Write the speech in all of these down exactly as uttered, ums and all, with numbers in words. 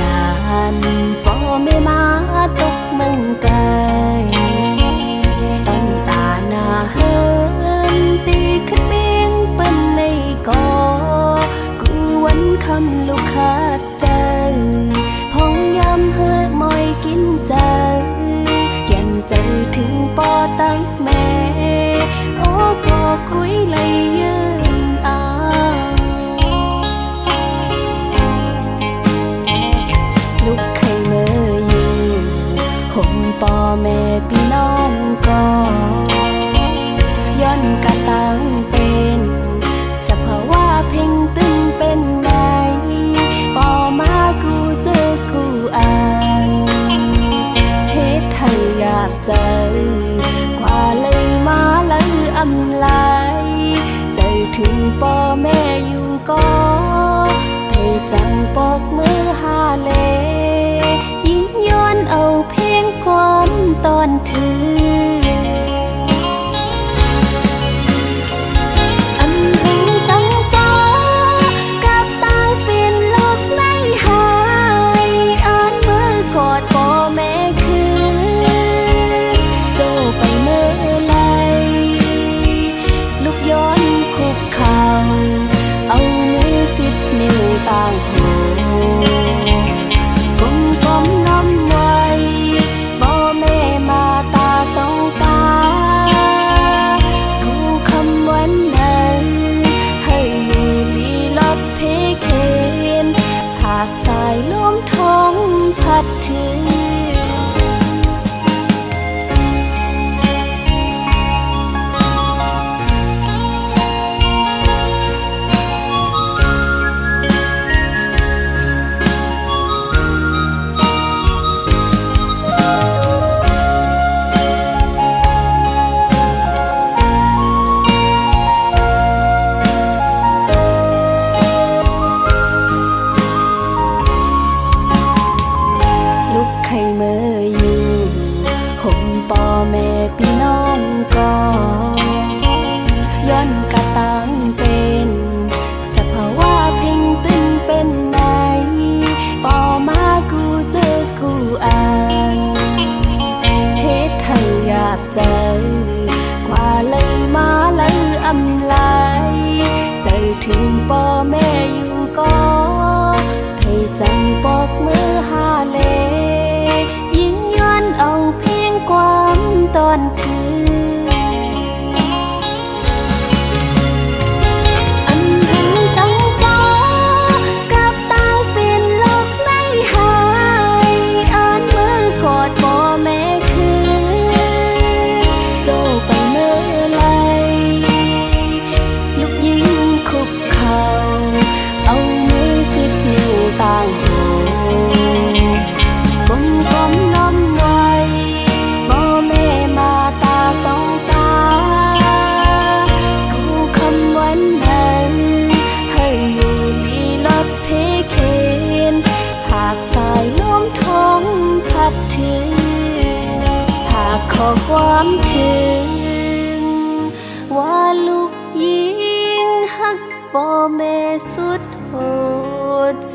านพ่อแม่มาตกเมืองไกลตั้งตาหน้าเฮินตีขึ้นเบียงเป็นในกอกูวันคำลูกขาดใจพองยำเฮิดมอยกินใจแก่นใจถึงปอตั้งแม่โอ้ก็คุยเลยยืนอาลูกใครเมื่ออยู่ห่มปอแม่พี่น้องก็ย้อนกะตั้งเป็นสภาวะเพ่งตึงเป็นไหนปอมากูเจอกูอ่านเฮ็ดให้อยากเจอกว่าเลยมาเลยอำลายใจถึงปอแม่อยู่ก็ให้จังปอกมือหาเลยิ้มย้อนเอาเพลงความตอนถือต่างหูกลมกลมน้ำไว้บ่แม่มาตาสองตากูคำวันนั้นให้อยู่ลีลบเพเคนผากสายลมท้องพัดถึงแม่พี่น้องก็ย้อนกะตั้งเป็นสภาวะเพ่งตึงเป็นไหนปอมากูเจอกูอ่านเฮ็ดให้อยากเจอกว่าเลยมาเลยอำลายใจถึงปอแม่อยู่ก็ให้จังปอกมือหาเลยิ่งย้อนเอาเพียงความตอนถืออันถึงตั้งปอกับตั้งเป็นโลกในหายอ่านมือกอดปอแม่คือโจไปเมื่อไรยุกยิงคุกเข่าเอามือสิบนิ้วต่างหูกลมกลมน้อมไว้บ่แม่มาตาสองตากูคำวันนั้นให้อยู่ลีลบเพเคนผากสายลมท้องพัดถึงผากขอความถึงว่าลูกยิงฮักบ่แม่สุดโหดใจ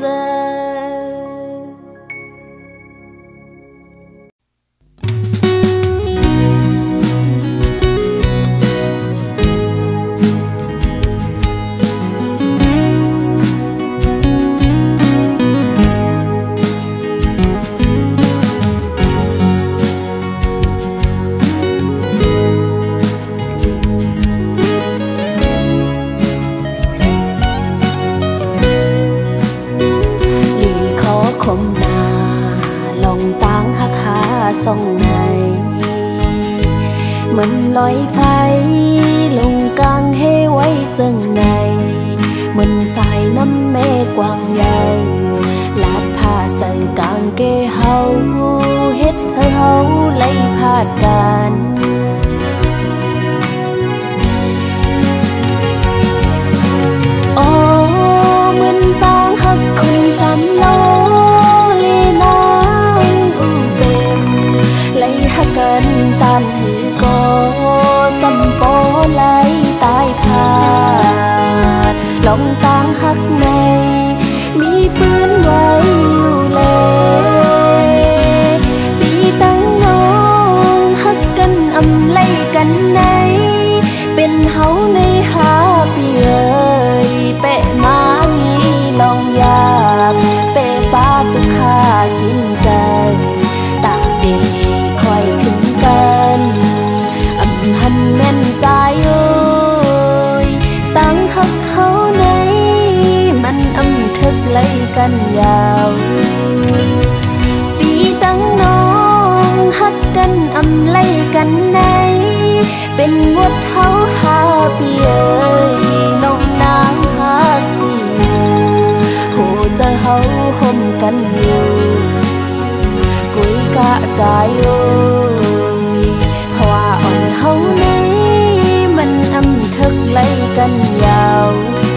คมหน้าลองตั้งหักหาส่องในเหมือนลอยไฟลงกลางเฮไว้จังในเหมือนสายน้ำเมฆกว้างใหญ่ลาดผ้าใส่กางเกเฮาเฮ็ดให้เฮาไล่พาดกันโอ้เหมือนตั้งหักคนสามโลกันตันหือก็สัมโปไหลตายพาดลองตั้งหักในมีปืนไว้อยู่แล้วกันในเป็นงดเฮาหาปีเอ้ยน้องนางฮักอยู่โหจะเฮาห่มกันอยู่กุยกะใจโอ้ยเพราะว่าอ่อนเฮาในมันอำทึกไล่กันยาว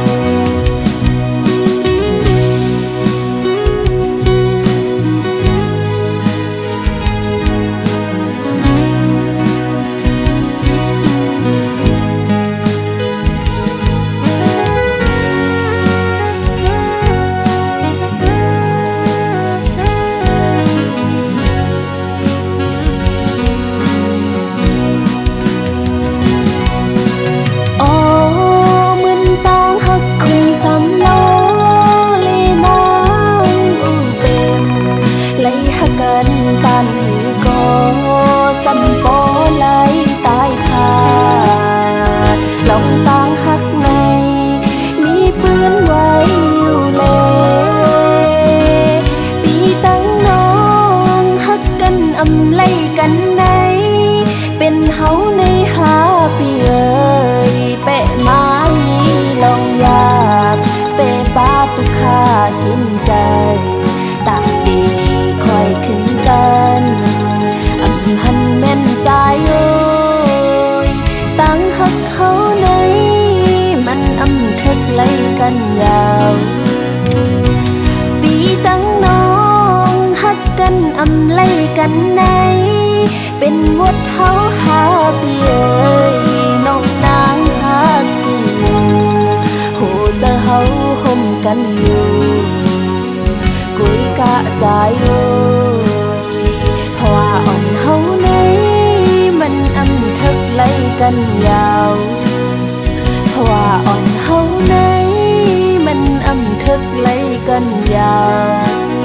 กินใจตาดีคอยขึ้นกันอำหันแม่นใจโอ้ยตั้งหักเขาในมันอำทึกไล่กันยาวปีตั้งน้องหักกันอำไล่กันในเป็นงดเฮาหาปีเอ้ยน้องนางหักอยู่โหจะเฮาห่มกันอยู่กุยกะใจโอ้ยเพราะว่าอ่อนเฮาในมันอำทึกไล่กันยาวเพราะว่าอ่อนเฮาในมันอำทึกไล่กันยาว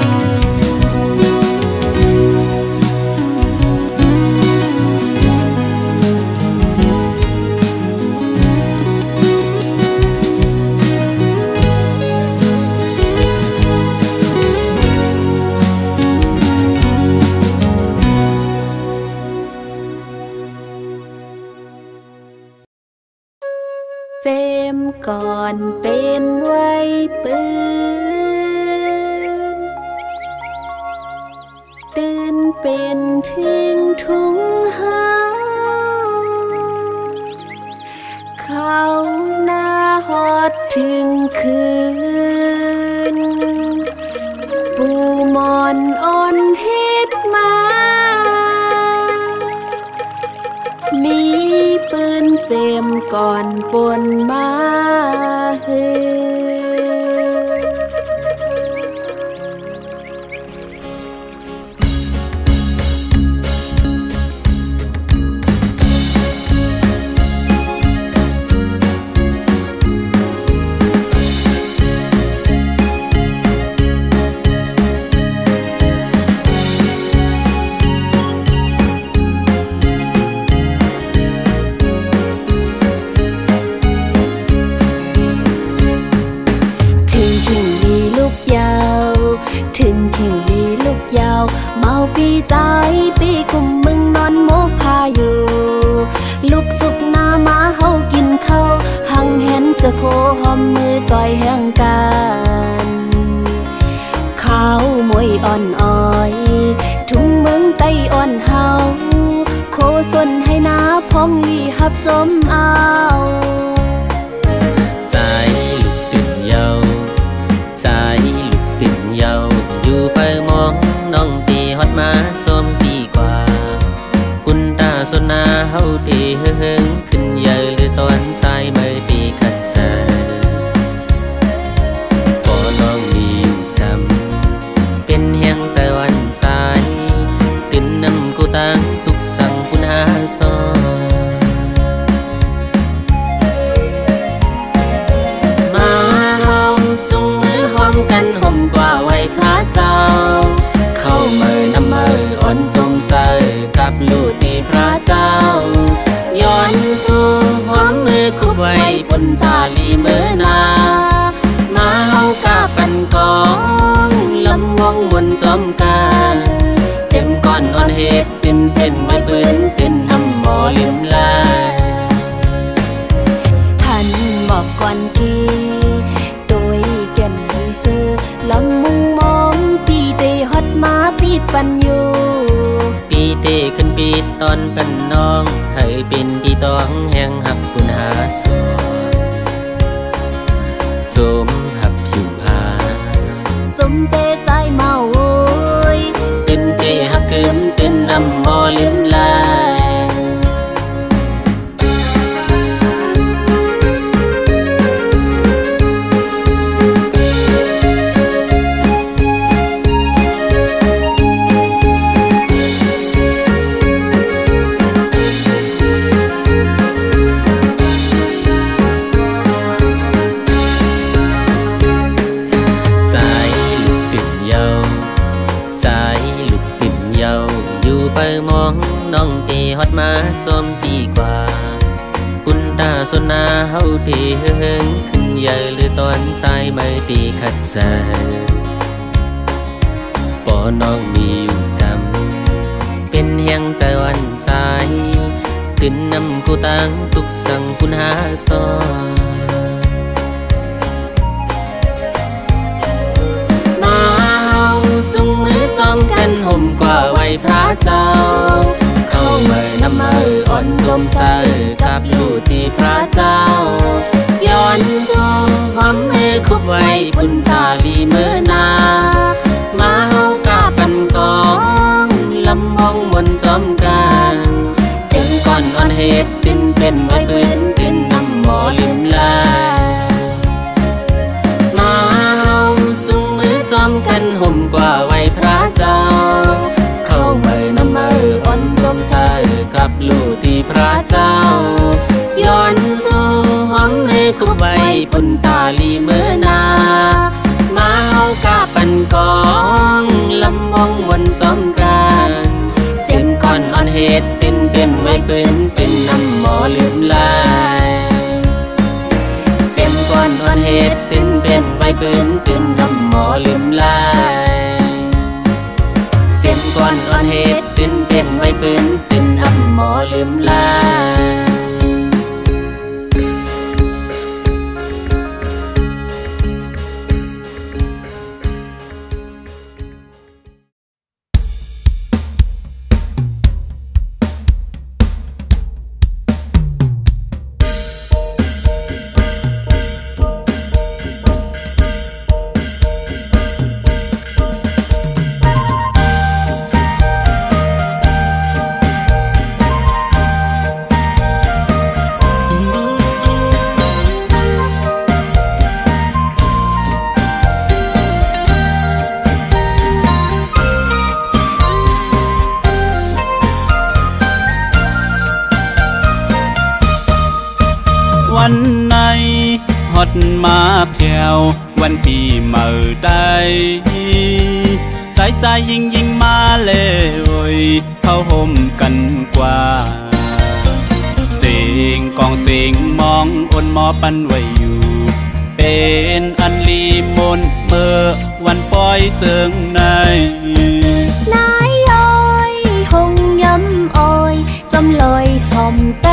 เฟมก่อนเป็นไว้ปืนตื่นเป็นทิ้งทุ่งหาเข้าหน้าฮอดถึงคืนปูมอนอ่อนเฮ็ดมามีปืนเจมก่อนปนมาเฮปีใจปีกุมมึงนอนโมกพาอยู่ลูกสุกหน้ามาเฮากินข้าวหังเห็นเสือโคหอมมือจอยแห่งกันข้าวมวยอ่อนอ้อยทุ่งเมืองไต้อ่อนเฮาโคส่วนให้นาพองลีหับจมเอาใจลูกตื่นเยาใจลูกตื่นเยาอยู่ไปมองน้องตีฮอดมาซ้อมดีกว่าปุ่นตาสนนาเฮาตีเฮิงขึ้นเยอะหรือตอนใจเมื่อตีขัดใจพอน้องดีจำเป็นแห่งใจวันใจตื่นนำกูตั้งทุกสั่งปุ่นหาซ้อมาเฮาจุงมือหอมกันห่มกว่าไว้พระเจ้าเข้าเมื่อนำมืออ่อนจมใส่กับลูกตีพระเจ้าย้อนสู่หอมมือคุบไว้บนตาลีเมื่อนามาเฮากะปันกองลำวงบนจอมกันเจ็มก่อนอ่อนเหตุตื่นเป็นไว้ปืนตื่นอำหมอลืมลายท่านบอกก่อนกีโดยเก่นมีซื้อลำมุงมองปีเตฮอดมาปีดปันอยู่ปีเตขึ้นปีตอนเป็นน้องให้เป็นปีตองแห่งหักคุณหาสอนจมหับผิวหาจมเตใจเมาโอยตื่นเตหักเกิมตื่นน้ำหมอลืมลายไปมองน้องตีฮอดมาซ้อมปีกว่าปุ่นตาสนนาเฮาตีเฮิงขึ้นใหญ่หรือตอนสายไม่ตีขัดใจปอน้องมีอยู่จำเป็นแห่งใจวันสายตื่นนำกูตั้งทุกสั่งคุณหาซอมาเฮาจุงมือจอมกันห่มกว่าไว้พระเจ้าเข้าเมื่อนำมืออ่อนจมใส่กับลูกที่พระเจ้าย้อนสู่ความเมคุบไว้ปุ่นตาลีเมื่อนามาเฮากาปันกองลำห้องบนจอมกันจึงก่อนอ่อนเหตุตื่นเป็นไว้ปืนตื่นนำหมอลืมลายมาเฮาจุงมือจอมกันห่มกว่าไว้พระเจ้าเข้าเมื่อนำมืออ่อนจมใส่กับลูกที่พระเจ้าย้อนสู่หอมให้คุบไว้ปุ่นตาลีเมื่อนามาเฮากาปันกองลำวงวนสมกันเจ็บก่อนอ่อนเหตุตื่นเป็นไว้ปืนตื่นนำหมอลืมลายเจ็บก่อนอ่อนเหตุตื่นเป็นไว้ปืนตื่นนำหมอลืมลายเจ็บก่อนอ่อนเหตุตื่นเป็นไว้ปืนตื่นนำหมอลืมลายวันไหนฮอดมาแผ่ววันปีเมื่อใดใจใจยิงยิงมาเลยเขาห่มกันกว่าเสียงกองเสียงมองอ่อนหมอปันไว้อยู่เป็นอันลีมนเมื่อวันปล่อยเจิงในนายอ้อยหงย้ำอ้อยจำลอยสอมไต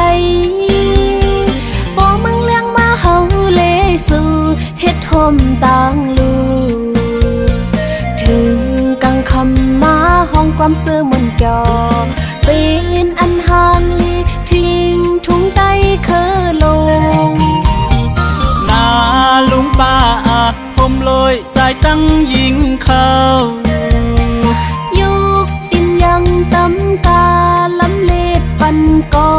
บ่มึงเลี้ยงมาเฮาเลสู่เฮ็ดห่มต่างลูถึงกังคำมาห้องความซื่อมนจอเป็นอันห่างลีทิ้งทุ่งไตเคอลงนาลุงป้าผมลอยใจตั้งยิงเขายุกตินยังตำตาลำเลปันกอ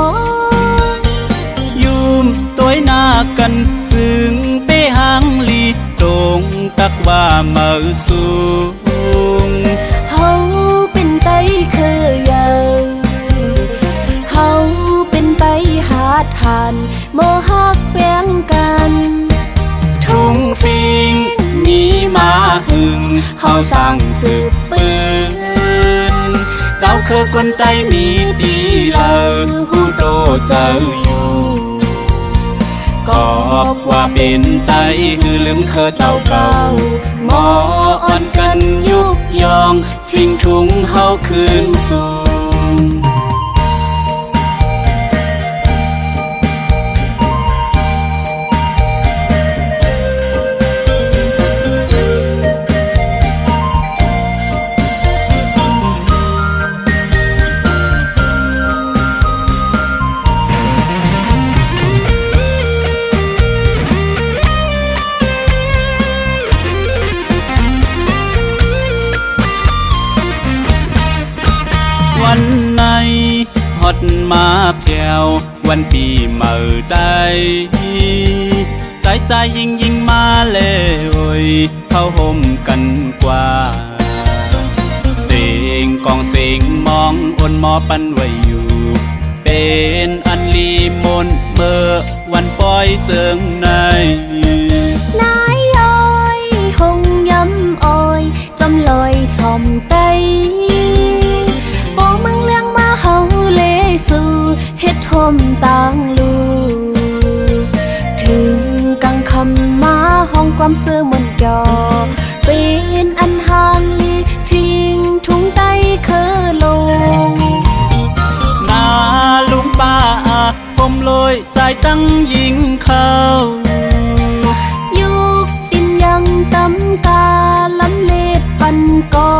ยุ่มตัวหน้ากันจึงเป้หางลีตรงตักว่าเมื่อสูงเฮาเป็นไตเคยใหญ่เฮาเป็นไตหาทานโมหักแบ่งกันทุ่งฟิงนี้มาหึงเฮาสั่งสืบปืนเจ้าคือคนไตมีดีเลอหูโตเจ้าอยู่กอบว่าเป็นไตคือลืมเคอเจ้าเก่าหมออ่อนกันยุกยองฟิงทุ่งเฮาคืนสู่มาเพียววันปีเมื่อใดใจใจยิงยิงมาเลยเข้าห่มกันกว่าเสียงกองเสียงมองอ่อนมอปันไว้อยู่เป็นอันลีมนเมื่อวันปล่อยเจิงในนายอ้อยหงย้ำอ้อยจำลอยสอมไตบอกมึงเลี้ยงมาเฮาเลสู่เฮ็ดห่มต่างลูถึงกังคำมาห้องความเสื่อมนก่อเป็นอันห่างลีทิ้งทุ่งไตเคอลงนาลุงป้าผมลอยใจตั้งยิงเข้ายุกดินยังตำกาล้ำเล็ดปันกอ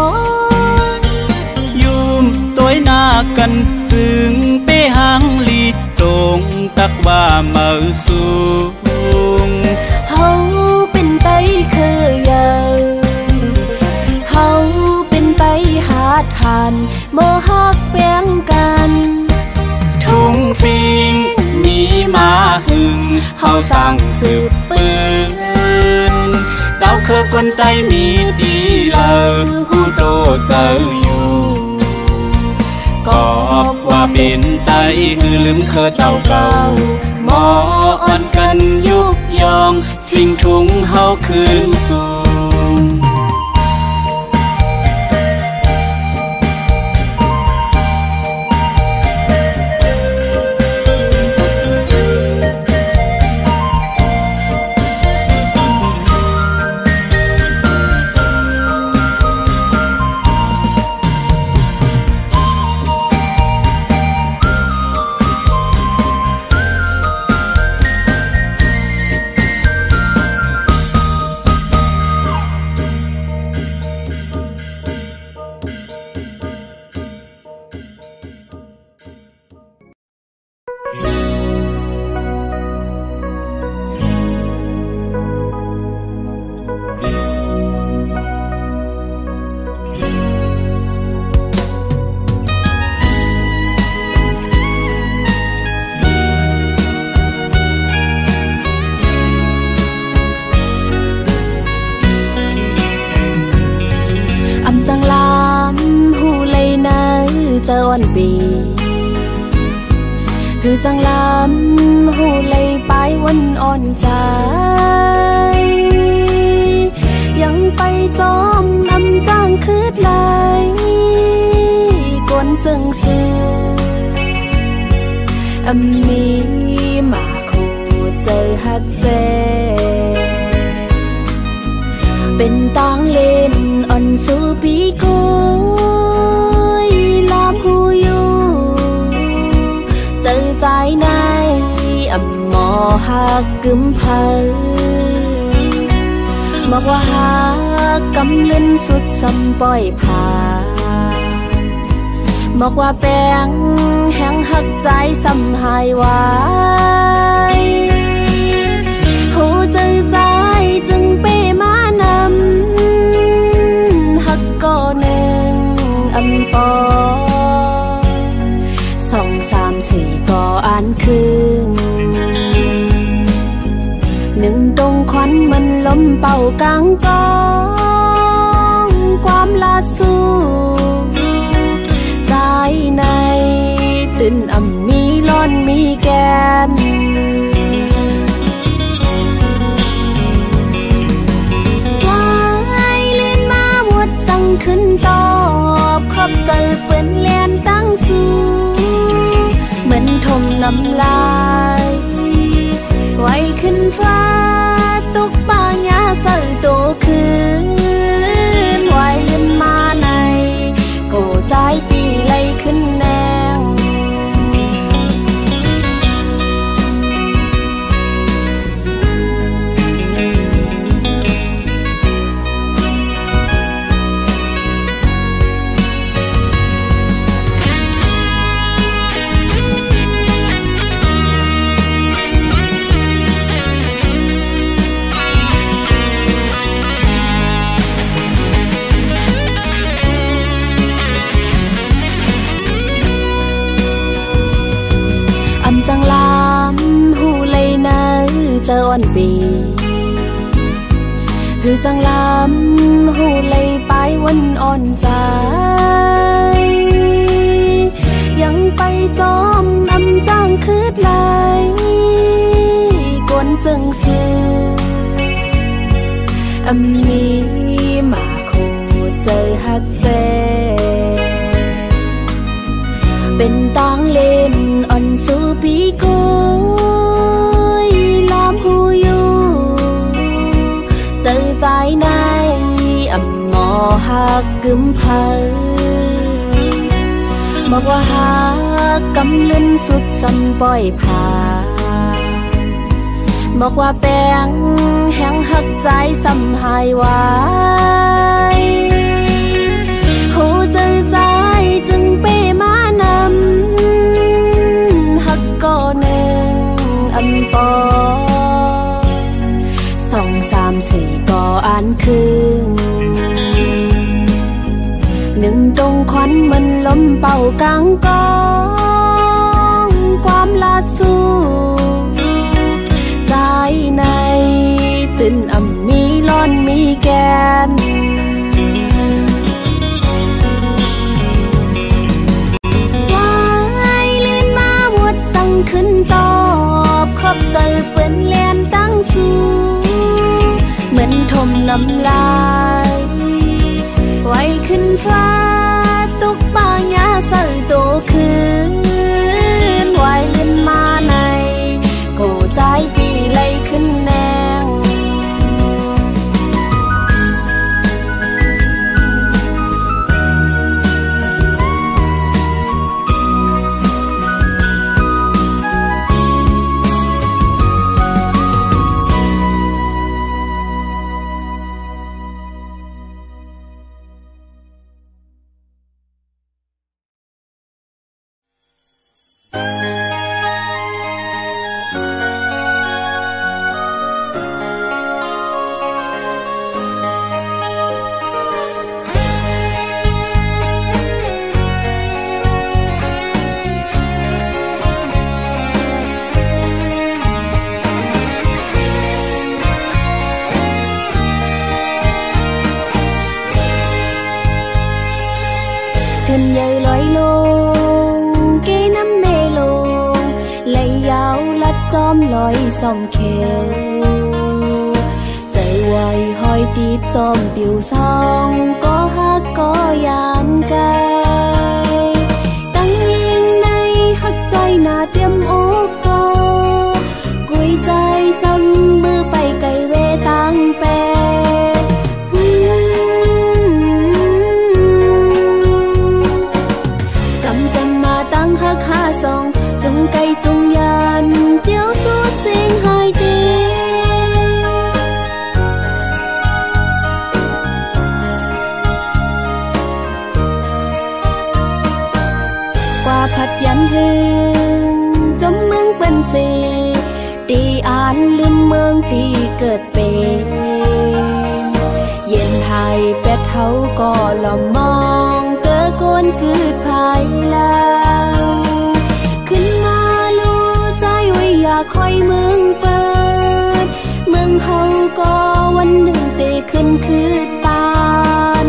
ยุ่มตัวหน้ากันจึงเป้หางลีตรงตักว่าเมื่อสูงเฮาเป็นไตเคยใหญ่เฮาเป็นไตหาดหันเมื่อฮักแบ่งกันทุ่งฟิงนี้มาหึงเฮาสั่งสืบปืนเจ้าคือคนไตมีดีเลยหูโตเจ้าอยู่ก็ว่าเป็นไตคือลืมเคอเจ้าเก่าหมออ่อนกันยุบยองฟิงทุ่งเฮาคืนสู่เจ้าอ่อนปีคือจังลำหูเลยไปวันอ่อนใจยังไปจอมอำจ้างคืดไหลกวนจึงซื้ออำนี้มาคู่เจอฮักเจเป็นตังเล่นอ่อนสู้ปีกูหูอยู่เจอใจในอ่ำหมอหักกึมเพลบอกว่าหักกำลื่นสุดซ้ำปล่อยผ่าบอกว่าแป้งแห้งหักใจซ้ำหายไว้หูเจอใจจึงเป้มานำหักก่อหนึ่งอ่ำปอสองสามสี่ก่ออ่านคืนหนึ่งตรงควันมันล้มเป่ากลางกองความลาสู้ใจในตื่นอ่ำมีร้อนมีแกนวายเล่นมาวุดตั้งขึ้นตอบขอบเสือเปื้อนเลียนตั้งสู้เหมือนทมน้ำลายไว้ขึ้นฟ้าตุกป่างยาใส่ตัวคืนไว้ลืมมาในโกใจปีไล่ขึ้นแนวอนปีคือจังลำหูเลยไปวันอ่อนใจยังไปจอมอำจ้างคืดไหลกวนจึงซื้ออำนี้มาโคเจอฮักเจเป็นตังเล่นอ่อนสู้ปีกุยลามหูอยู่เจอใจในอำหมอฮักกึมเพอบอกว่าฮักกำลุนสุดสัมปล่อยผ่าบอกว่าแป้งแห้งหักใจสัมหายไว้หูเจอใจจึงเป้มานำหักก่อหนึ่งอำปอสองสามสี่ก่ออ่านคืนหนึ่งตรงควันมันล้มเป่ากลางกองความลาสู้ใจในตื่นอ่ำมีร้อนมีแกนวายเล่นมาวัดสั่งขึ้นตอบขอบเสือเปื้อนเลียนตั้งสู้เหมือนทมน้ำลายไว้ขึ้นฟ้าตุกปางยาเสือโตคืนไว้เล่นมาในโกใจปีไล่ขึ้นแนวขึ้นใหญ่ลอยลงเกน้ำเมลงไหลยาวลัดจอมลอยส่อมเขวใจไวหอยตีจอมปิวซองก็ฮักก็ยานไกลตั้งยิงในฮักใจหน้าเตรียมอกก็กุยใจจำมือไปไกลเวตั้งแปฮักหาสองจุงไก่จุงยานเจียวสูดเสียงหายใจกว่าพัดยันหืนจมเมืองเป็นสีตีอ่านลืมเมืองตีเกิดเป็นเย็นไทยเป็ดเฮาก็ลอมมองเจอก้นคืดภายหลังขึ้นมาลู่ใจไว้อยากคอยเมืองเปิดเมืองเฮาก็วันหนึ่งเตะขึ้นคืดตาน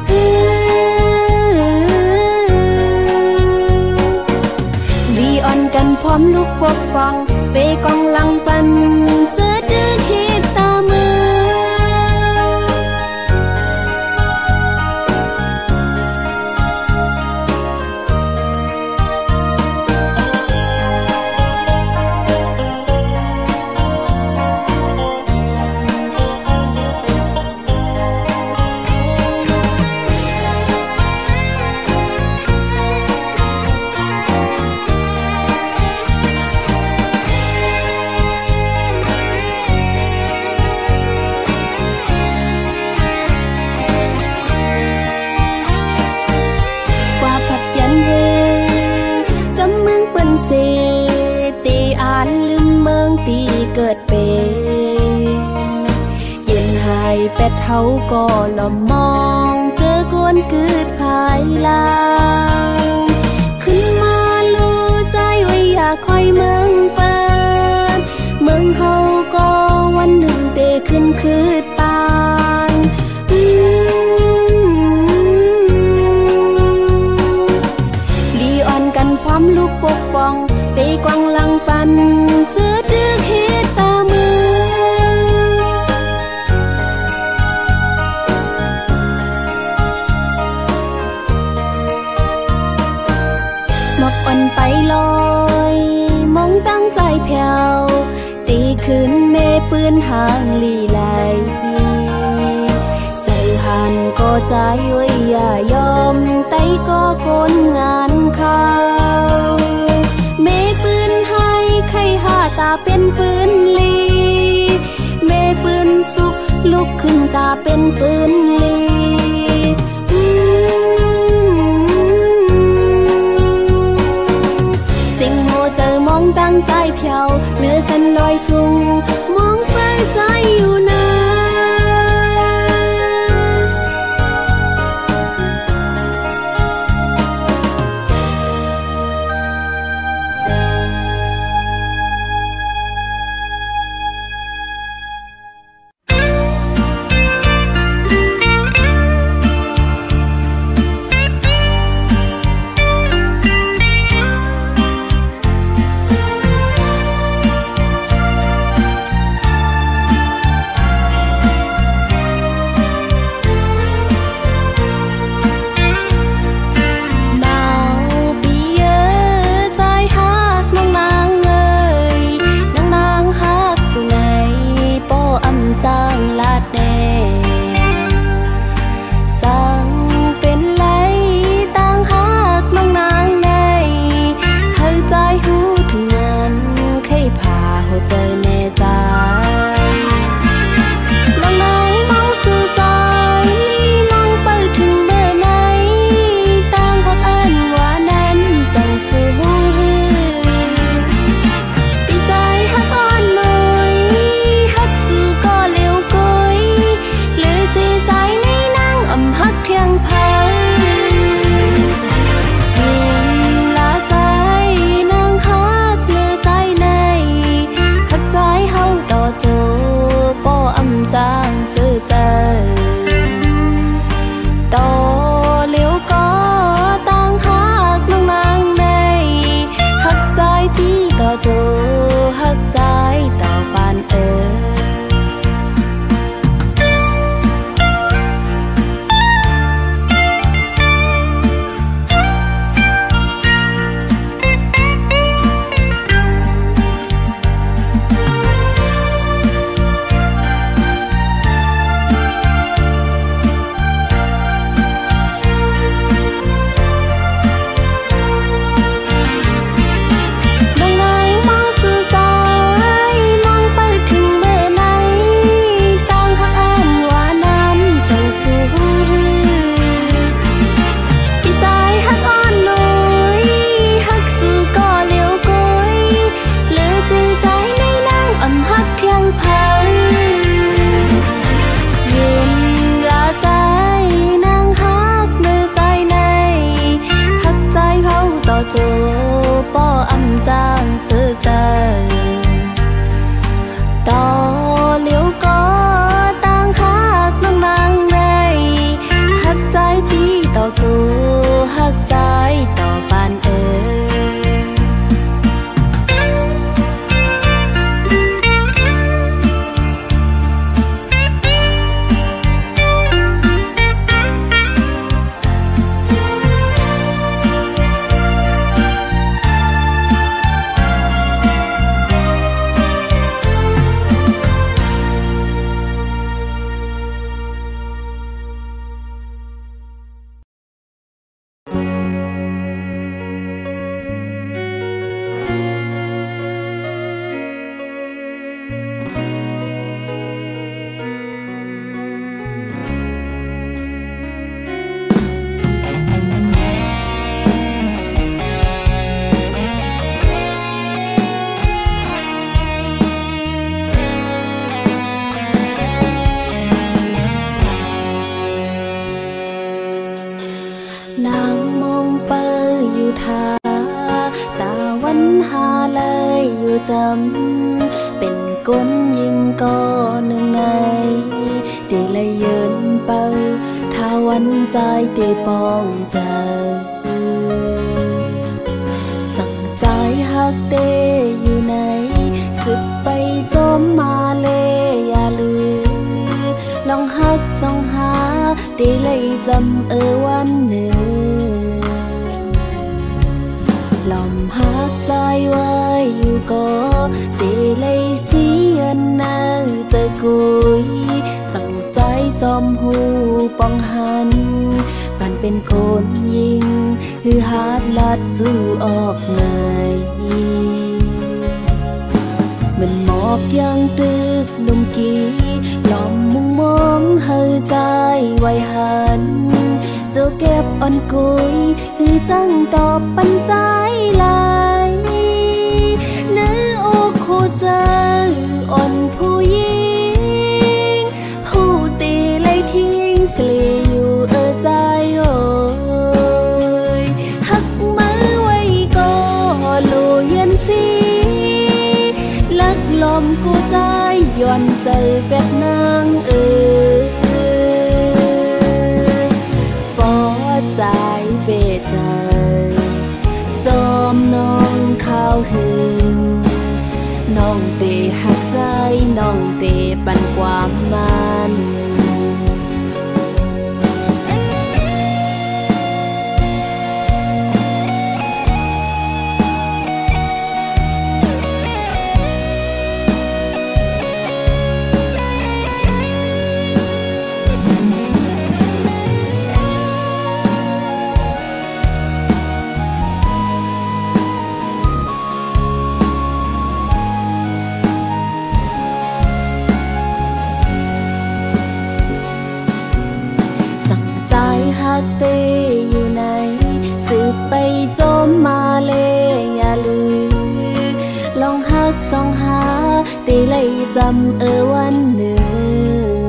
ดีอ่อนกันพร้อมลูกปกป้องเปกองลังปันเจอดื้อคิดตามืเกิดเป็นเย็นหายเป็ดเฮาก็ลอมมองเจอกวนคืดภายหลังขึ้นมาลู่ใจไว้อยากคอยเมืองเปิดเมืองเฮาก็วกวางลังปันซื้อดื้อเฮ็ดตามือหมอกอ่อนไปลอยมองตั้งใจแผ่วตีขึ้นเมปืนหางลีไหลใจหันก็ใจไว้อย่ายอมไต้ก็คนงานเขาเมปืนให้ใครหาตาเป็นปืนลีเมปืนสุกลุกขึ้นตาเป็นปืนลีสิ่งโหเจอมองตั้งใจเพียวเนื้อฉันลอยสูงมองไปใจอยู่นะจำเป็นก้นยิงก่อหนึ่งในตีเลยยืนเปิดถ้าวันใจตีปองใจสั่งใจหักเตตีเลยจำเออวันหนึ่งลมหักใจไว้อยู่ก็ตีเลยเสียนนาเจอกุยสั่งใจจอมหูปองหันปันเป็นคนยิงคือฮาดลัดจูออกไงมันหมอกยังตึกลมกีลอมมุงมองเฮอใจไว้หันเจ้าเก็บอ่อนกุยคือจังตอบปันใจลายเนื้ออกคู่เจออ่อนผู้หญิงผู้ตีเลยทิ้งสลีอยู่เออใจโอ้ยหักมือไว้ก็ลูเย็นสีลักลมกูใจย้อนเจอเป็ดนางเอ๋ยปอใจเบ็ดใจจอมน้องข้าวหึงน้องเตะหักใจน้องเตะปันความมันหักเตอยู่ไหนสืบไปจมมาเลยอย่าลืมลองหักสองหาตีเลยจำเออวันหนึ่ง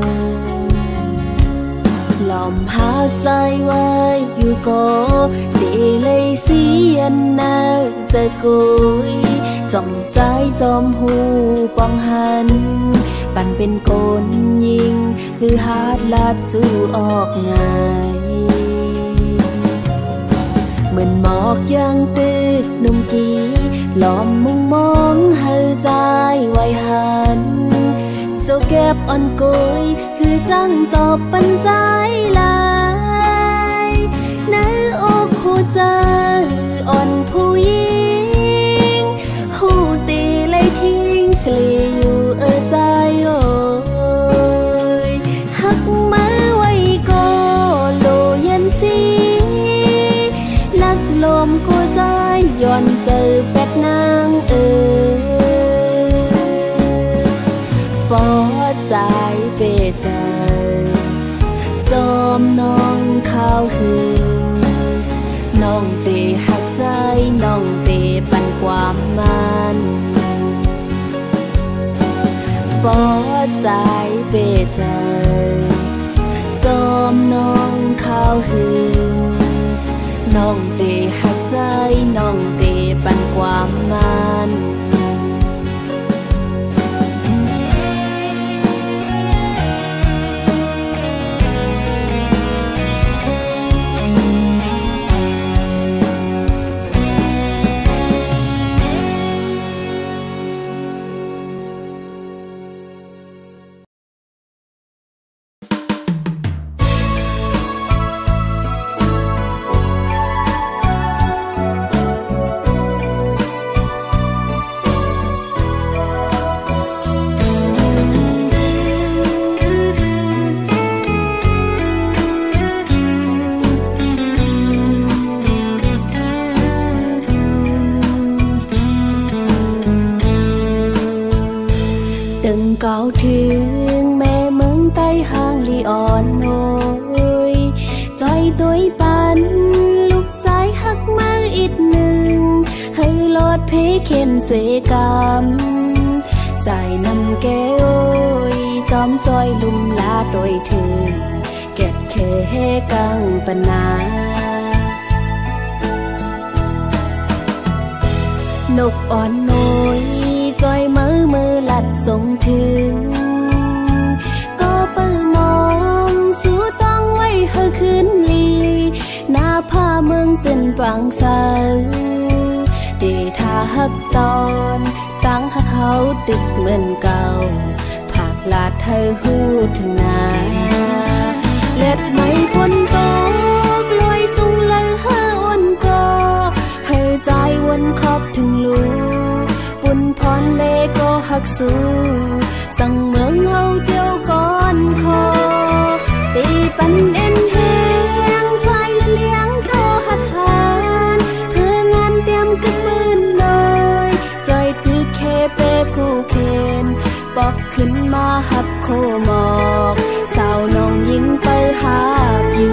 ลอมหักใจไว้อยู่ก็ตีเลยเสียนนาเจอกุยจ้องใจจอมหูปองหันปันเป็นคนยิงคือฮาดลัดจูออกไงเหมือนหมอกยังตึกนุ่มกีหลอมมุงมองเฮอใจไว้หันเจ้าเก็บอ่อนกุยคือจังตอบปันใจลายเนื้ออกหัวใจอ่อนผู้หญิงหูตีเลยทิ้งสลีอยู่เออใจโอ้ยหักมือไว้ก็โลเย็นสีลักลมกูใจย้อนเจอเป็ดนางเอ๋ยปอใจเบ็ดใจจอมน้องข้าวหึงน้องเตะหักใจน้องเตะปันความมันปอใจเบ็ดใจจอมน้องข้าวหึงน้องเตะหักใจน้องเตะปันความมันก้าวถึงแม่เมืองใต้ห้างลีอ่อนโอยใจตัวปันลูกใจหักมาอีกหนึ่งให้ลอดเพเข็นเสกรรมใส่นำแก้วจอมจอยลุ่มลาโดยถึงเก็บเคกังปนานกอ่อนน้อยจอยมือมือลัดส่งถึงก็เปิดมองสู้ต้องไว้เฮอคืนลีหน้าผ้าเมืองจนปังสาวเดทาฮับตอนตั้งหักเขาตึกเหมือนเก่าผักลาดเธอหูถึงนาเล็ดไม่พ้นตกลอยสูงเลยเฮืออ้นก็ให้ใจวนขอบถึงลูปุ่นพรเลก็หักสู้สั่งเมืองเฮาเจียวก่อนคอตีปันเอ็นแหงไฟเลี้ยงก็หัดหานเพื่องานเตรียมกึบปืนเลยจอยตือเคเปผู้เคนปอกขึ้นมาหับโคหมอกสาวน้องยิงไปหาอยู่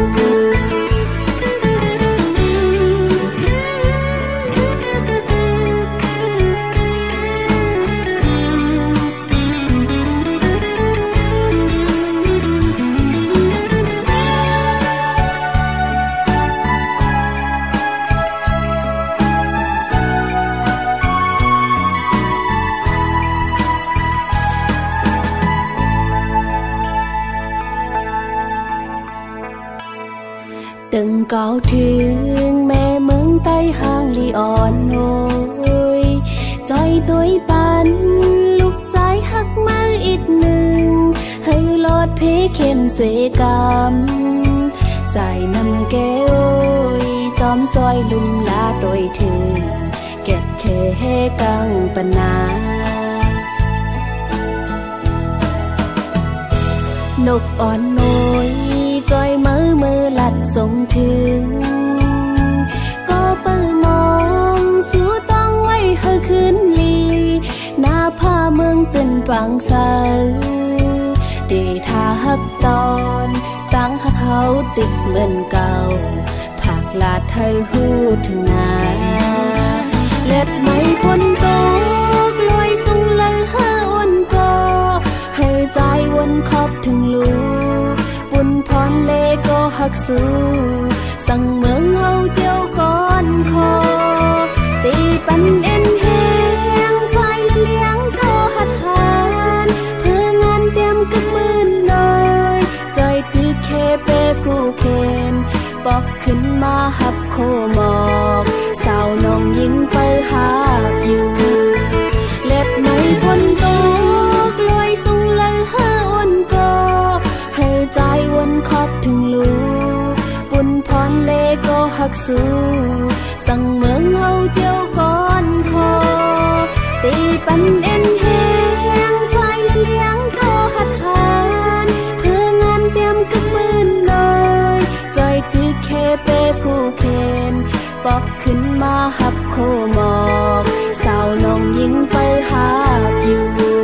ตึงเก่าถึงแม่เมืองใต้ห้างลีอ่อนโอยจอยตัวปันลูกใจหักมาอีกหนึ่งให้ลอดเพเข็นเสกรรมใส่น้ำแก้วจอมจอยลุ่มลาโดยถึงเก็บเคเฮกังปนานกอ่อนน้อยจอยมือมือลัดส่งถึงก็เปิดมองสู้ต้องไว้เฮอคืนลีหน้าผ้าเมืองจนปังใสตีท่าฮับตอนตั้งเขาติดเหมือนเก่าผักลาดเธอหูถึงนาเล็ดไม่พ้นตกลอยสูงเลยเฮออ้นก็ให้ใจวนขอบถึงลูปุ่นพรเลก็หักสู้สั่งเมืองเฮาเจียวก่อนคอตีปันเอ็นแหงไฟเลี้ยงก็หัดหานเพื่องานเตรียมกึบมืนเลยจอยตือเคเปผู้เคนปอกขึ้นมาหับโคหมอกสาวน้องยิงไปหาอยู่เล็ดไม่พ้นตกลอยสูงเลยเฮออ้นก็ให้ใจวนขอบถึงลูปุ่นพรเลก็หักสู้สั่งเมืองเฮาเจียวก่อนคอตีปันเอ็นแหงไฟเลี้ยงก็หัดหานเพื่องานเตรียมกึบมืนเลยจอยตือเคเปผู้เคนปอกขึ้นมาหับโคหมอกสาวน้องยิงไปหาอยู่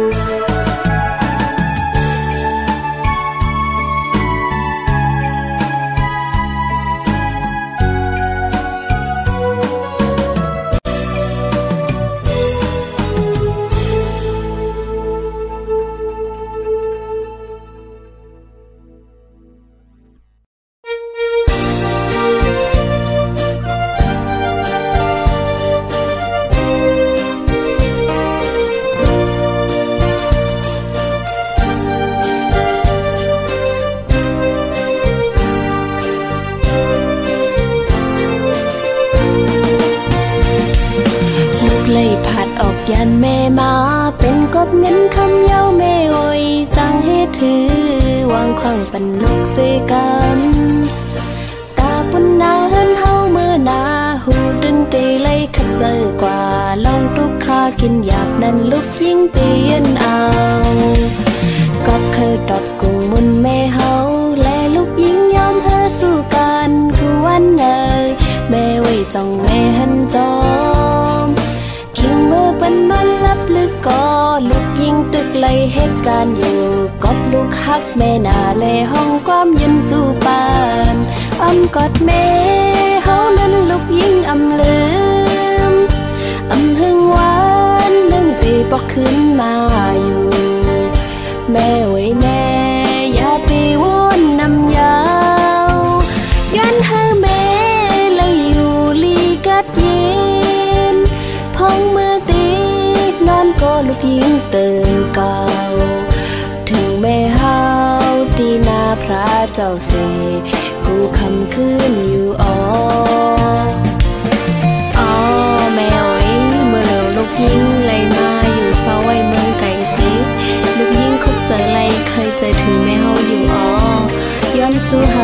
ยันแม่มาเป็นกบเงินคำเย้าแม่โอยสั่งให้ถือวางขวางปันลูกเสกันตาปุ่นนาเฮินเฮาเมื่อนาหูดึงตีไล่ขัดเจอกว่าลองทุกข้ากินหยาบนั้นลูกยิ่งเตียนเอาก็เคยตอบกุ้งมุนแม่เฮาและลูกยิ่งยอมเธอสู้กันคือวันเอ่ยแม่ไว้จ้องแม่หันจอมคิงมือเป็นนอนลับลึกก็ลูกยิงตึกไล่เหตุการณ์อยู่กอบลูกฮักแม่นาเลห้องความยืนจูปานอำกอดแม่เฮานั้นลูกยิงอำลืมอำหึงหวานนึ่งตีปอกขึ้นมาอยู่แม่ไว้แม่อย่าตีวนนำยาวยันให้แม่เลยอยู่ลีกัดเย็นพองมือตีนอนก็ลูกยิงเติมเก่าถึงแม่เฮาตีนาพระเจ้าเสกูคำขึ้นอยู่อ๋ออ๋อแม่ไว้เมื่อเราลูกยิงเลยมาอยู่เศร้าไว้เมืองไก่สิลูกยิงคุกเจอไรเคยเจอถึงแม่เฮาอยู่อ๋อย้อนสู้หา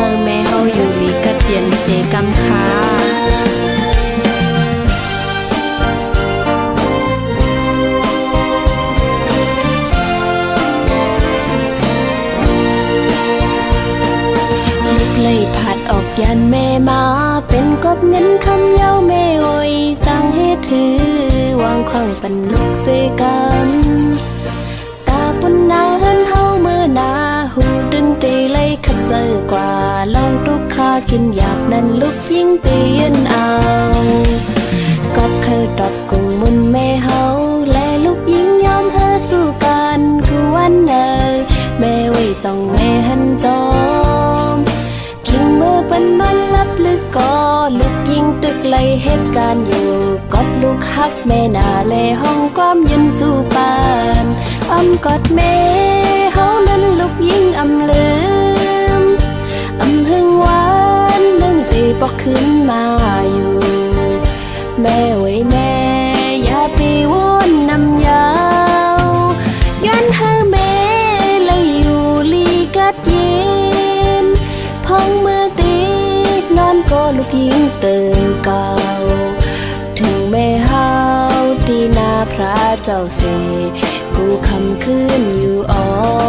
ยันแม่มาเป็นกบเงินคำเย้าแม่โอยตั้งเฮ็ดถือวางขวางปันลูกเสกันตาปุ่นนาเฮินเฮาเมื่อนาหูดึงตีเลยขัดเจอกว่าลองทุกข้ากินหยาบนั้นลูกยิ่งตีนเอาก็เคยตอบกุงมุนแม่เฮาและลูกยิ่งยอมเธอสู้กันกูวันเนยแม่ไว้จ้องแม่หันจอมคิงเมื่อเป็นมันลับลึกก็ลูกยิ่งตึกเลยเหตุการณ์อยู่กอดลูกฮักแม่นาเลห้องความยืนสู้ปานอ้อมกอดแม่เฮานั้นลูกยิ่งอำลืมอำหึงหวานนึ่งตีปอกขึ้นมาอยู่แม่ไว้แม่อย่าไปวนนำยาวยันเธอแม่เลยอยู่ลีกัดเย็นพองเมื่อตีนอนก็ลูกยิ่งตื่นเก่าถึงแม่เฮาที่นาพระเจ้าเสกูคำคืนอยู่อ๋อ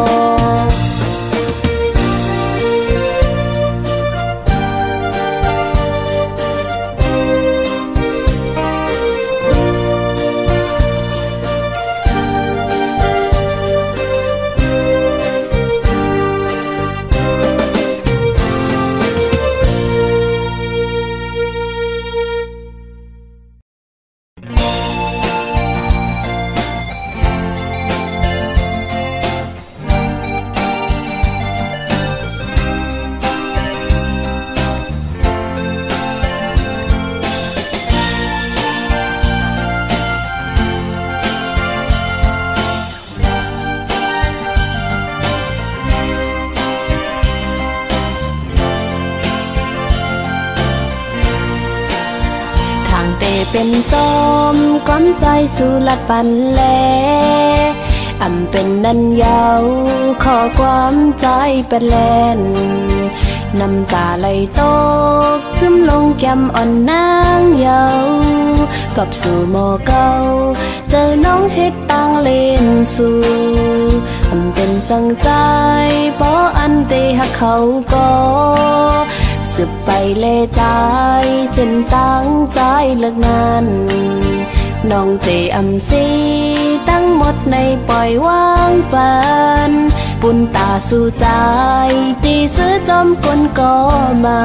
เป็นจอมก้อมใจสู่ลัดปันแลอำเป็นนันยาวขอความใจเป็นแลนน้ำตาไหลตกซึมลงแก้มอ่อนนางเยากับสู่หมอเก่าเจอน้องเฮ็ดต่างเล่นสู่อำเป็นสังใจเพราะอันเตหักเขาก็สืบไปเล่ใจเส้นตั้งใจเลิกนั้นน้องเตอำซีตั้งหมดในปล่อยวางปันปุ่นตาสู่ใจตีซื้อจอมกลก็มา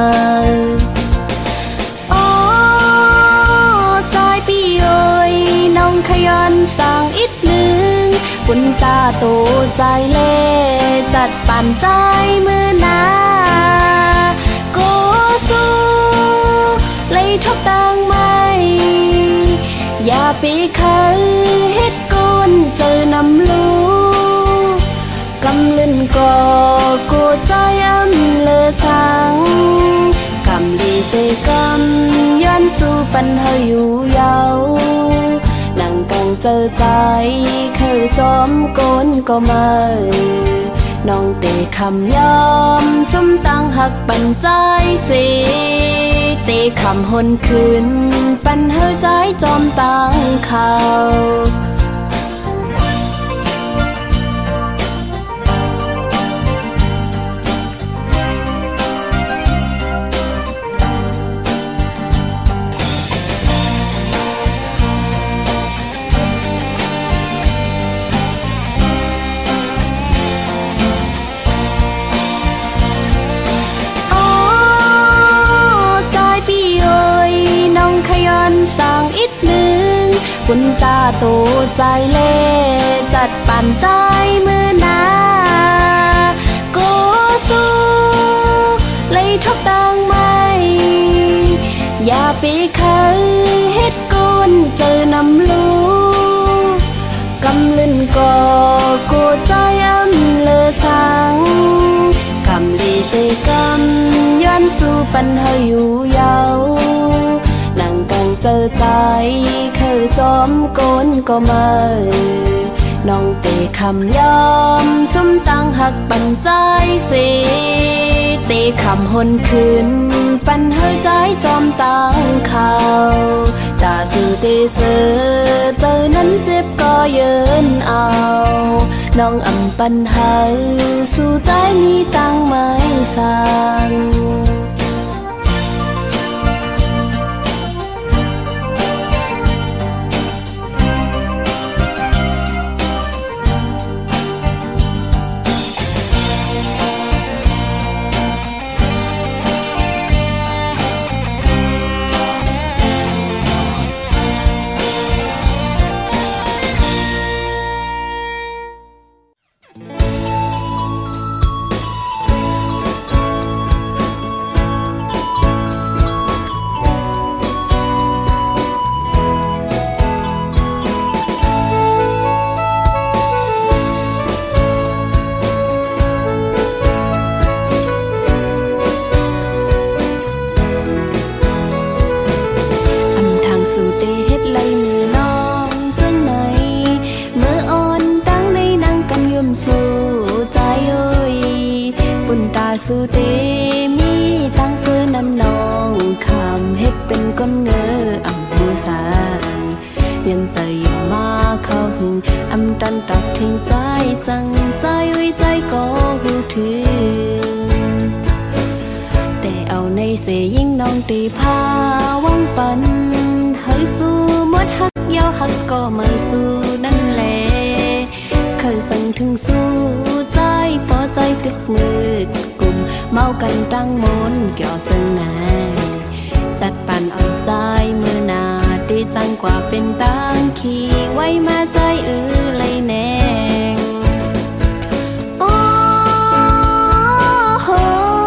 อ๋อใจพี่เอ๋ยน้องขยันสั่งอีกหนึ่งปุ่นตาโตใจเล่จัดปั่นใจมือนาสู้เลยทบดังไม่อย่าปีคันเฮ็ดกุนเจอนำลูกำลื่นก่อกูใจอำเลอสังกำดีเสกำย้อนสู่ปัญหาอยู่ยาวนั่งกังเจอใจเคยจอมโกนก็มาน้องเตะคำยอมสมตั้งหักปันใจสิเตะคำหนคืนปันเฮอใจจอมตั้งเขาสั่งอีกหนึ่งคุณตาโตใจเล่จัดปั่นใจมือนากูสู้เลยทบดังไม่อย่าปีคันเฮ็ดกุนเจอนำลูกำลื่นก่อกูใจอำเลอสังกำลีเสกำย้อนสู่ปัญหาอยู่ยาวนั่งกังเจอใจเคยจอมโกนก็มาน้องเตะคำยอมสมตั้งหักปันใจสิเตะคำหนคืนปันเฮอใจจอมตั้งเขาตาสื่อเตะเสือเจอนั้นเจ็บก็เยินเอาน้องอำปันเฮอสู่ใจมีตั้งไม่สั่งตีเฮ็ดไรมือน้องจังไหนเมื่ออ่อนตั้งในนั่งกันยมสู่ใจเอ้ยปุ่นตาสู่เตมีตั้งซื้อนั้นน้องคำเฮ็ดเป็นก้นเงออ่ำหูสางยันใจยิ่งมาเข้าหึงอำตันตักทิ้งใจสั่งใจไว้ใจก็หูถึงแต่เอาในเสยิ่งน้องตีพาวังปันเฮ้ยสู้หมดฮักยาวฮักก็ไม่สู้นั่นแหละเคยสั่งถึงสู้ใจพอใจตึกมืดกลุ่มเมากันตั้งมนเกี่ยวจังไหนจัดปั่นอ่อนใจมือนาตีจังกว่าเป็นตังขี่ไว้มาใจเออเลยแนงโอ้โห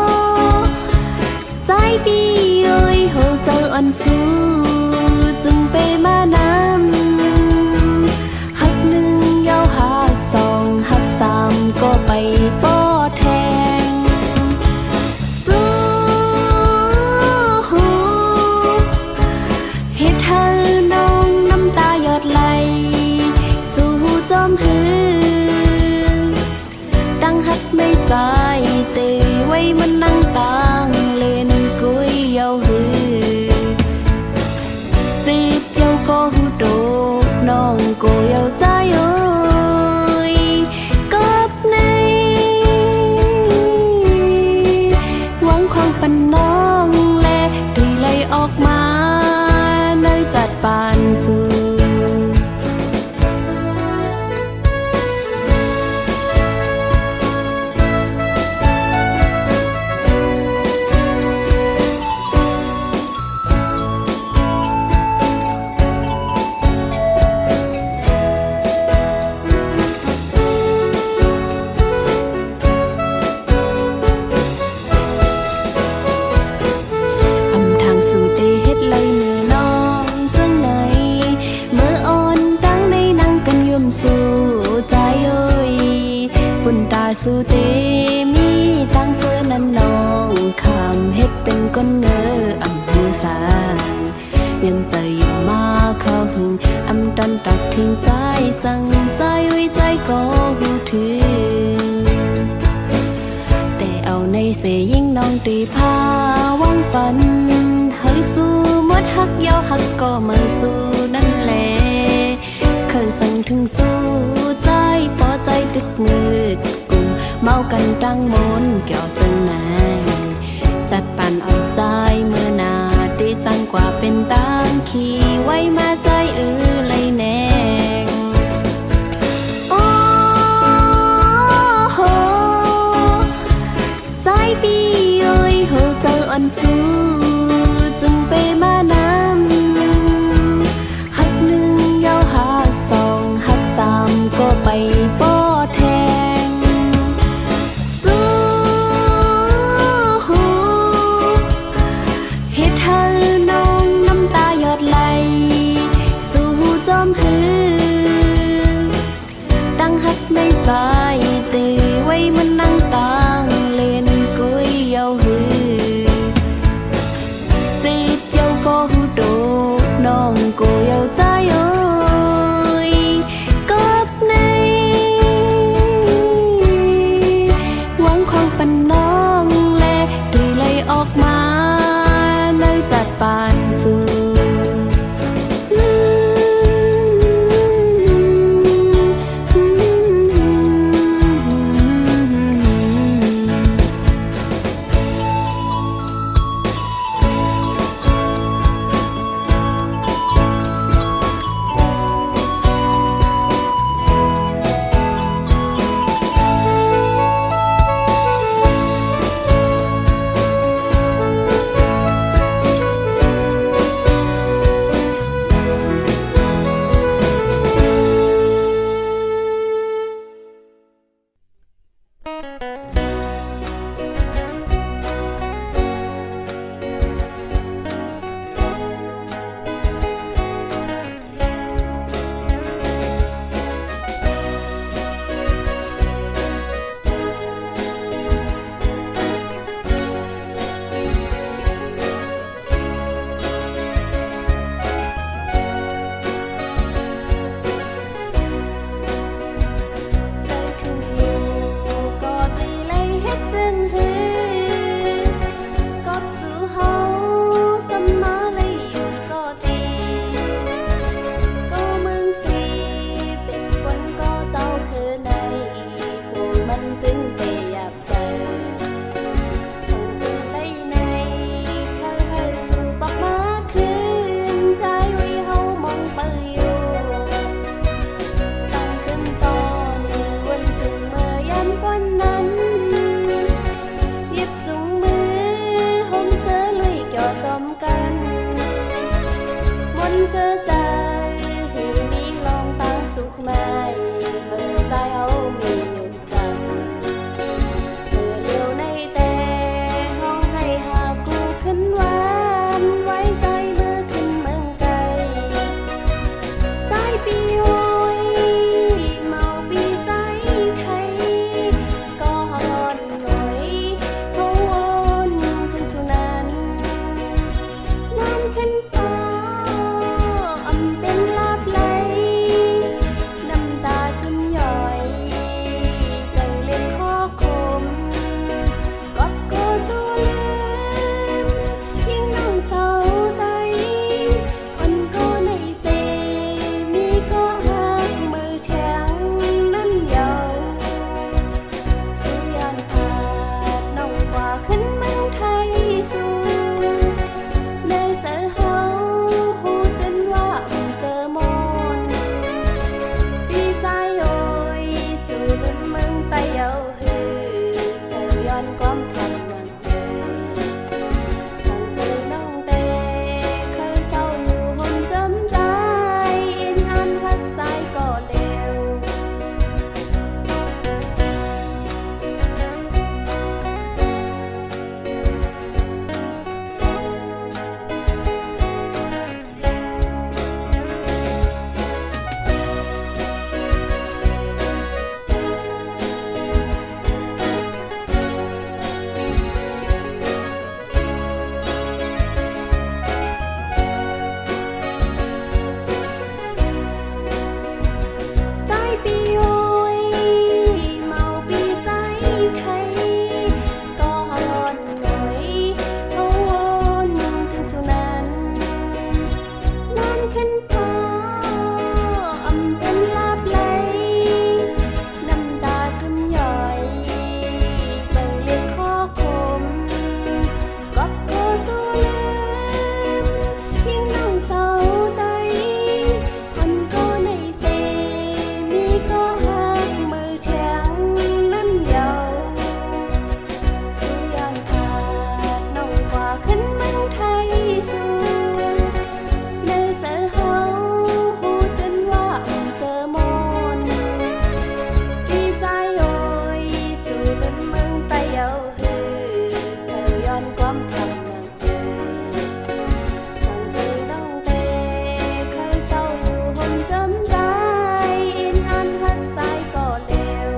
ใจพี่เอ้ยโหเจออ่อนสู้จึงไปมานำหักหนึ่งยาวหักสองหักสามก็ไปป้อแทงสู้หูเฮ็ดให้น้องน้ำตาหยดไหลสู้จอมหือตั้งหักในใจเตไว้มันนั่งตางเล่นกุยยาวหือจีบยาวก็หูโดน้องก็ยาวใจเอ้ยกับในหวังความปันน้องและตีไหลออกมาในจัดปานสู่สู่เตมีตั้งเสื้อนั้นน้องคำเฮ็ดเป็นก้นเงออ่ำหูสางยันใจยิ่งมาเข้าหึงอำตันตักทิ้งใจสั่งใจไว้ใจก็หูถึงแต่เอาในเสยิ่งน้องตีพาวังปันเฮ้ยสู้หมดฮักยาวฮักก็ไม่สู้นั่นแหละเคยสั่งถึงสู้ใจพอใจตึกมืดเมากันตั้งมนเกี่ยวจังไหนจัดปั่นอ่อนใจเมื่อนาดีจังกว่าเป็นตังขี่ไว้มาใจเออเลยแนงโอ้โหใจพี่เอ้ยโหเจออ่อนสู้จึงไปมานำหักหนึ่งยาวหักสองหักสามก็ไปป้อแทงเฮ็ดให้น้องน้ำตาเสียใจให้มีลองตั้งสุขใหม่เมื่อใจเอามีอยู่จังเมื่อเลี้ยวในแต่ห้องให้หากูขึ้นหวานไว้ใจเมื่อขึ้นเมืองไกลใจปีโอยเมาปีใจไทยก็ฮอนหน่อยเขาวนขึ้นสุนันน้ำขึ้นฟ้าอำเป็นลาบไหลน้ำตาจุ่มย่อยใจเล็กข้อคมกอบโกสู้ลืมยิ่งน้องเศร้าใดคนก็ในเสมีก็หักมือแข็งนั้นเยาสู้ยานขาดน้องกว่าขึ้นเมืองไทยสู้ได้เจอเฮาหูตื่นว่าอุ่นเสอมนดีใจโอยสู่ลืมเมืองไต้เยาฮือเธอย้อนความทำวันเธอทางเธอน้องเตเคยเศร้าอยู่หนจำใจอินอันหักใจก็เร็วใจปีโอยเมาปีใจไทยก็ฮอนหน่อยเขาวนถึงสุนันน้ำขึ้นฟ้าอำเป็นลาบไหลน้ำตาจุ่มย่อยใจเล็กข้อคมกอบโกสู้ลืมยิ่งน้องเศร้าใดคนก็ในเสมีก็หักมือแข็งนั้นเยาสู้ยานขาดน้องกว่าขึ้นเมืองไทยสู้ได้เจอเฮาหูตื่นว่าอุ่นเสอมนดีใจโอยสู่ลืมเมืองไต้เยาฮือเธอย้อนความทำวันเธอทางเธอน้องเตเคยเศร้าอยู่หนจำใจอินอันหักใจก็เร็ว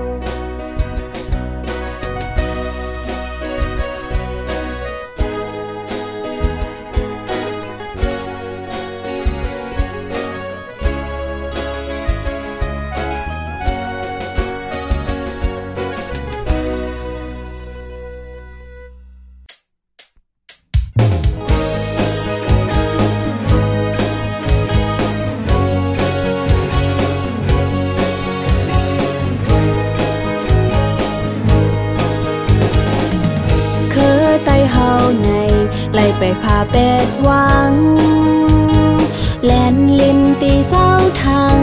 คือไต้เฮาในไล่ไปพาเป็ดหวังแลนลินตีเศร้าทัง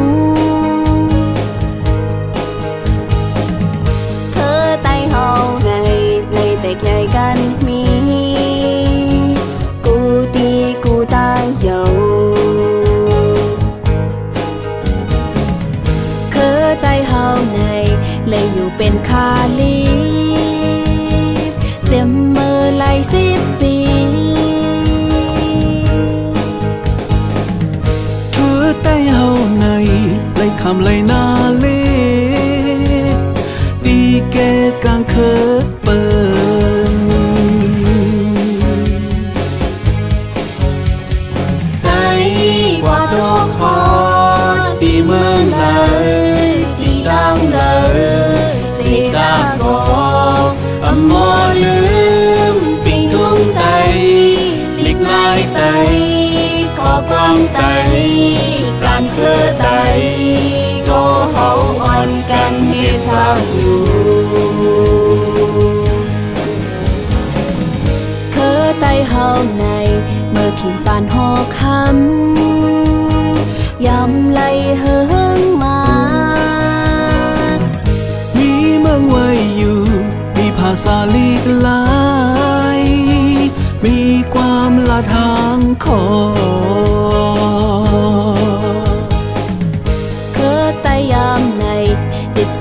คือไต้เฮาในไล่เด็กใหญ่กันมีกูดีกูตายเยาคือไต้เฮาในไล่อยู่เป็นคาลีเจ็มมือไล่สิบปีเธอได้เฮาในไล่คำไล่นาเลดีแกกลางเคอเปินไต้กว่าโรคฮอตีเมืองเลยตีดังเลยสิดาโกอโมลืมปิงทุ่งไตลิกลายไตขอกวางไตการเคอไตก็เฮาอ่อนกันให้สร้างอยู่คือไต้เฮาในเมื่อขิงปานหอคำยำไล่เฮิงมามีเมืองไว้อยู่มีภาษาลีกหลายมีความละทางคอย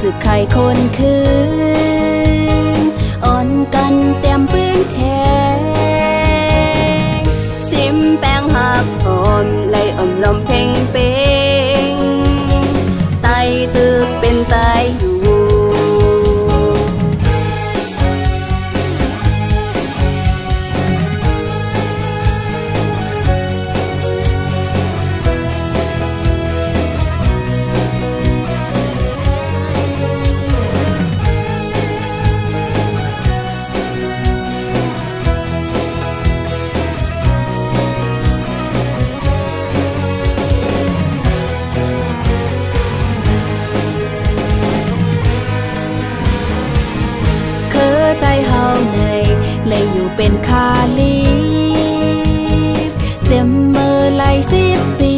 สึกใครคนคืนอ่อนกันเต็มปืนแทงซิมแป้งหักหอมไล่อมลมเพลงเป้งไตตึกเป็นตายอยู่ใต้เฮาในเลยอยู่เป็นคาลีเจ็มเมื่อไหลสิบปี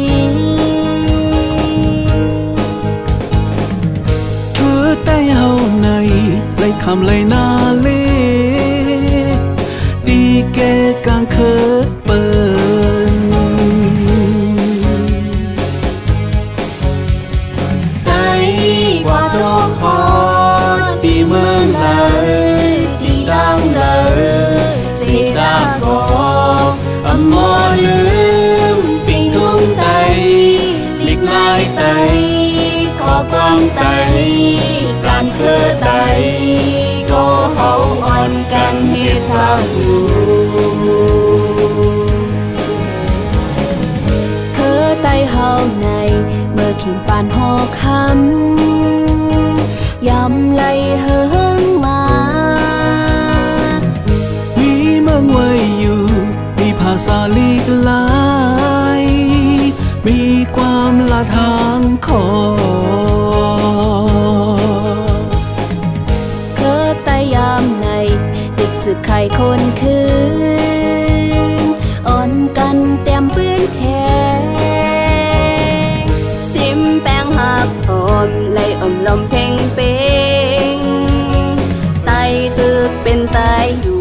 เธอใต้เฮาในเลยคำเลยนาเลตีแกกลางเคยเปินใต้กว่าโรคคอตีเมืองเลยดังเลยสิดาโกอมอลืมปิงทุ่งไตลิกลายไตขอกวางไตการเคอไตก็เฮาอ่อนกันให้สร้างอยู่เคอไตเฮาในเมื่อขิงปานหอคำยำไหลเฮิงมาไว้อยู่มีภาษาลีกหลายมีความละทางคอเคอไตยามในดึกสึกใครคนคืนอ่อนกันเต็มปืนแทงซิมแป้งหักหอมไล่อมลมเพลงเป้งไตตึกเป็นตายอยู่